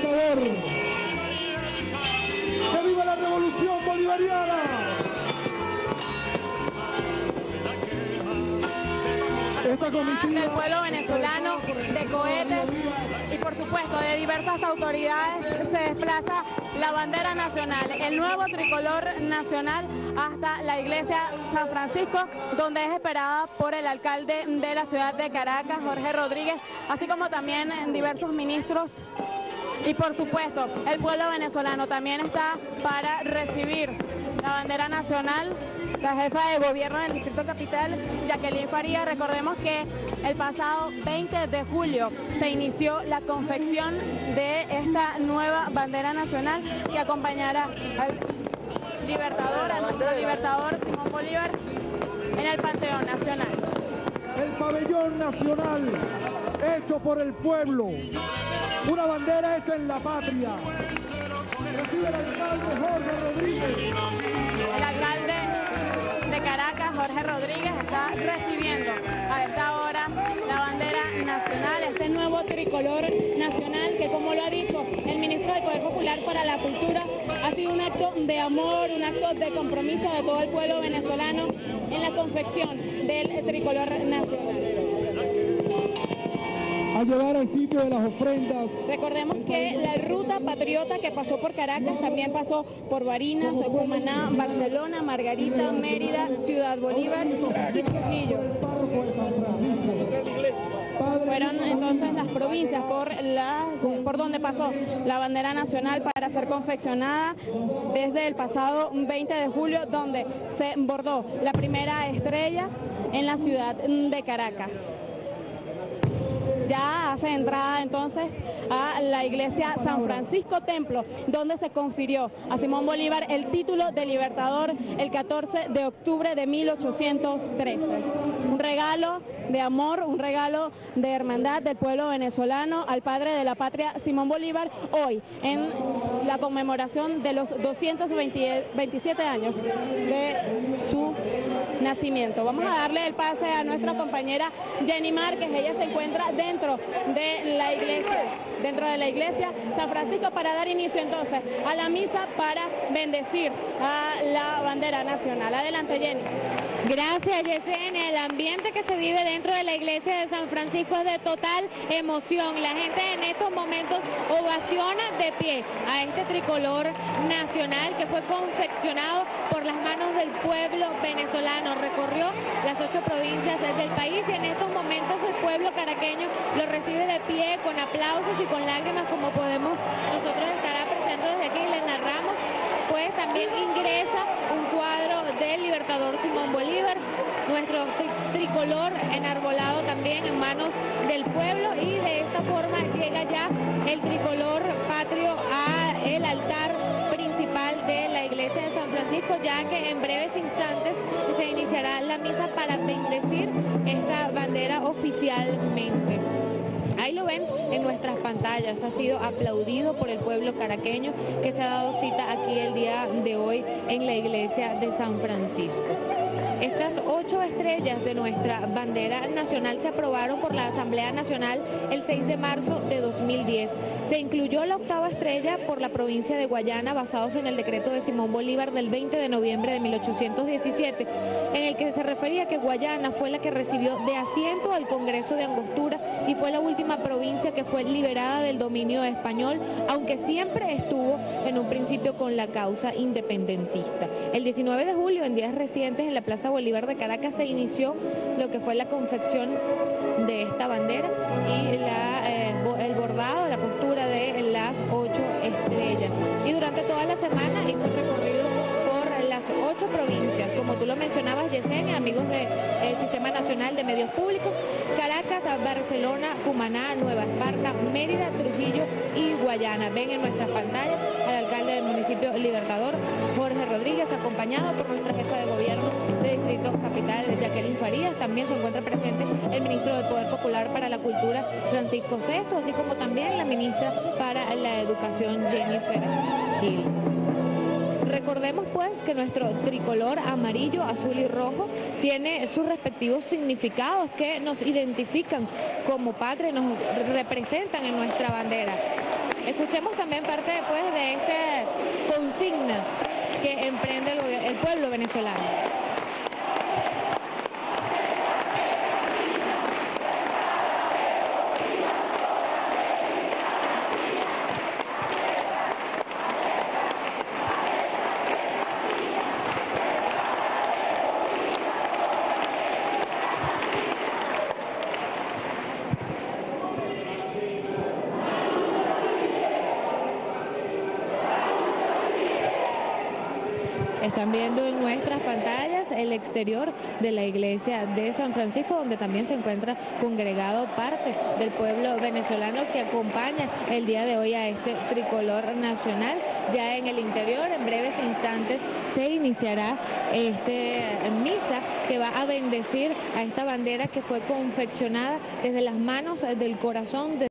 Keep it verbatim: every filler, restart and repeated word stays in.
Libertador. ¡Que viva la revolución bolivariana! Esta comitiva del pueblo venezolano, de cohetes y por supuesto de diversas autoridades se desplaza la bandera nacional, el nuevo tricolor nacional hasta la iglesia San Francisco, donde es esperada por el alcalde de la ciudad de Caracas, Jorge Rodríguez, así como también diversos ministros. Y por supuesto, el pueblo venezolano también está para recibir la bandera nacional. La jefa de gobierno del Distrito Capital, Jacqueline Farías. Recordemos que el pasado veinte de julio se inició la confección de esta nueva bandera nacional que acompañará al libertador, al nuestro libertador Simón Bolívar en el Panteón Nacional. El pabellón nacional hecho por el pueblo, una bandera hecha en la patria. Recibe el alcalde Jorge Rodríguez. El alcalde de Caracas, Jorge Rodríguez, está recibiendo a esta hora la bandera nacional, este nuevo tricolor nacional que, como lo ha dicho el ministro del Poder Popular para la Cultura, ha sido un acto de amor, un acto de compromiso de todo el pueblo venezolano en la confección del tricolor nacional. A llegar al sitio de las ofrendas. Recordemos que la ruta patriota que pasó por Caracas también pasó por Barinas, Cumaná, Barcelona, Margarita, Mérida, Ciudad Bolívar y Trujillo. Fueron entonces las provincias por, las, por donde pasó la bandera nacional para ser confeccionada desde el pasado veinte de julio, donde se bordó la primera estrella en la ciudad de Caracas. Ya hace entrada entonces a la iglesia San Francisco Templo, donde se confirió a Simón Bolívar el título de libertador el catorce de octubre de mil ochocientos trece. Un regalo de amor, un regalo de hermandad del pueblo venezolano al padre de la patria Simón Bolívar, hoy en la conmemoración de los doscientos veintisiete años de su nacimiento. Vamos a darle el pase a nuestra compañera Jenny Márquez. Ella se encuentra dentro de la iglesia, dentro de la iglesia San Francisco, para dar inicio entonces a la misa para bendecir a la bandera nacional. Adelante, Jenny. Gracias, Yesenia. El ambiente que se vive dentro de la iglesia de San Francisco es de total emoción. La gente en estos momentos ovaciona de pie a este tricolor nacional que fue confeccionado por las manos del pueblo venezolano. Recorrió las ocho provincias del país y en estos momentos el pueblo caraqueño lo recibe de pie con aplausos y con lágrimas, como podemos nosotros estar apreciando desde aquí y les narramos. Pues también ingresa un cuadro del libertador Simón Bolívar, nuestro tri tricolor enarbolado también en manos del pueblo, y de esta forma llega ya el tricolor patrio a el altar principal de la iglesia de San Francisco, ya que en breves instantes se iniciará la misa para bendecir esta bandera oficialmente. Ahí lo ven en nuestras pantallas, ha sido aplaudido por el pueblo caraqueño que se ha dado cita aquí el día de hoy en la iglesia de San Francisco. Estas ocho estrellas de nuestra bandera nacional se aprobaron por la Asamblea Nacional el seis de marzo de dos mil diez. Se incluyó la octava estrella por la provincia de Guayana, basados en el decreto de Simón Bolívar del veinte de noviembre de mil ochocientos diecisiete, en el que se refería que Guayana fue la que recibió de asiento al Congreso de Angostura y fue la última provincia que fue liberada del dominio español, aunque siempre estuvo en un principio con la causa independentista. El diecinueve de julio, en días recientes, en la Plaza Bolívar de Caracas se inició lo que fue la confección de esta bandera y la, eh, el bordado, la costura de las ocho estrellas. Y durante toda la semana hizo recorrido por las ocho provincias, como tú lo mencionabas, Yesenia, amigos del Sistema Nacional de Medios Públicos: Caracas, Barcelona, Cumaná, Nueva Esparta, Mérida, Trujillo y Guayana. Ven en nuestras pantallas al alcalde del municipio Libertador, Jorge Rodríguez, acompañado por nuestra jefa de gobierno de Distrito Capital, Jacqueline Farías. También se encuentra presente el ministro del Poder Popular para la Cultura, Francisco Sesto, así como también la ministra para la Educación, Jennifer Gil. Recordemos pues que nuestro tricolor amarillo, azul y rojo tiene sus respectivos significados que nos identifican como patria, nos representan en nuestra bandera. Escuchemos también parte pues, de esta consigna que emprende el, el pueblo venezolano. Están viendo en nuestras pantallas el exterior de la iglesia de San Francisco, donde también se encuentra congregado parte del pueblo venezolano que acompaña el día de hoy a este tricolor nacional. Ya en el interior, en breves instantes, se iniciará este misa que va a bendecir a esta bandera que fue confeccionada desde las manos del corazón de